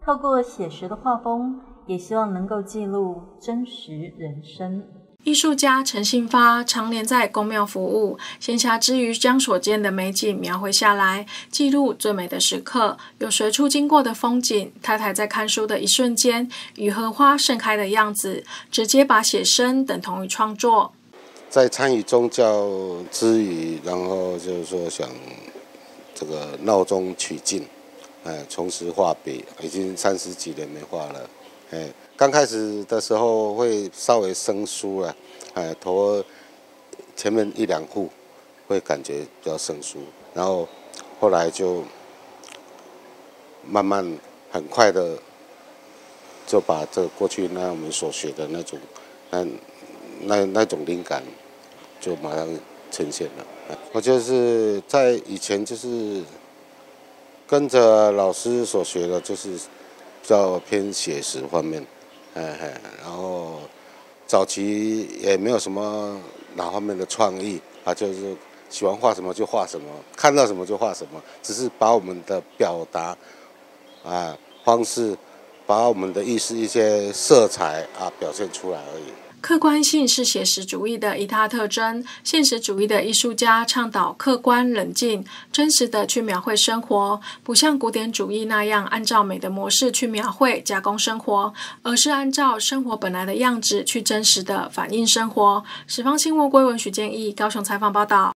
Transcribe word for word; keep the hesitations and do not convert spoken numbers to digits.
透过写实的画风，也希望能够记录真实人生。 艺术家陈信发常年在公庙服务，闲暇之余将所见的美景描绘下来，记录最美的时刻，有随处经过的风景，太太在看书的一瞬间，与荷花盛开的样子，直接把写生等同于创作。 在参与宗教之余，然后就是说想这个闹中取静，哎，重拾画笔，已经三十几年没画了，哎。刚开始的时候会稍微生疏了，哎，头前面一两户会感觉比较生疏，然后后来就慢慢很快的就把这过去那我们所学的那种那那那种灵感就马上呈现了。我就是在以前就是跟着老师所学的，就是比较偏写实方面。然后早期也没有什么哪方面的创意啊，就是喜欢画什么就画什么，看到什么就画什么，只是把我们的表达啊方式，把我们的意思一些色彩啊表现出来而已。 客观性是写实主义的一大特征，现实主义的艺术家倡导客观冷静、真实的去描绘生活，不像古典主义那样按照美的模式去描绘、加工生活，而是按照生活本来的样子去真实的反映生活。十方新闻归文许建议高雄采访报道。